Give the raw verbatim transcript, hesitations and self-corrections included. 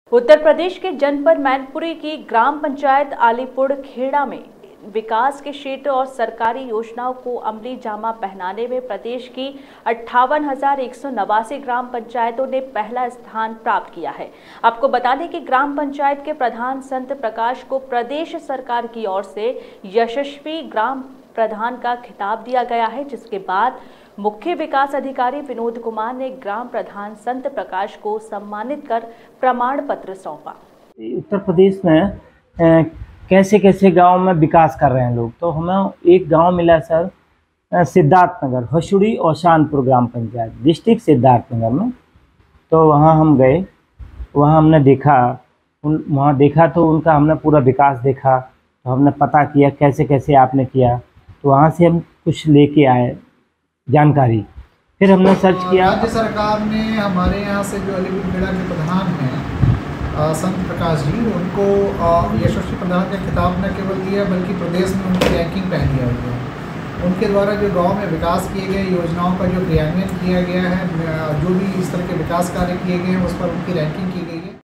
उत्तर प्रदेश के जनपद मैनपुरी की ग्राम पंचायत आलीपुर खेड़ा में विकास के क्षेत्र और सरकारी योजनाओं को अमली जामा पहनाने में प्रदेश की अट्ठावन हजार एक सौ नवासी ग्राम पंचायतों ने पहला स्थान प्राप्त किया है। आपको बता दें कि ग्राम पंचायत के प्रधान संत प्रकाश को प्रदेश सरकार की ओर से यशस्वी ग्राम प्रधान का खिताब दिया गया है, जिसके बाद मुख्य विकास अधिकारी विनोद कुमार ने ग्राम प्रधान संत प्रकाश को सम्मानित कर प्रमाण पत्र सौंपा। उत्तर प्रदेश में ए, कैसे कैसे गांव में विकास कर रहे हैं लोग, तो हमें एक गांव मिला सर सिद्धार्थनगर, हसुड़ी और शानपुर ग्राम पंचायत, डिस्ट्रिक्ट सिद्धार्थनगर में। तो वहां हम गए, वहां हमने देखा उन वहां देखा तो उनका हमने पूरा विकास देखा। तो हमने पता किया कैसे कैसे आपने किया, तो वहां से हम कुछ लेके आए जानकारी। फिर हमने सर्च किया। राज्य सरकार ने हमारे यहाँ से जो आलीपुर खेड़ा के प्रधान हैं संत प्रकाश जी, उनको यशस्वी प्रधान का खिताब न केवल दिया बल्कि प्रदेश में उनकी रैंकिंग पहन दिया हुआ है। उनके द्वारा जो गांव में विकास किए गए योजनाओं का जो क्रियान्वयन किया गया है, जो भी इस तरह के विकास कार्य किए गए हैं, उस पर उनकी रैंकिंग की गई है।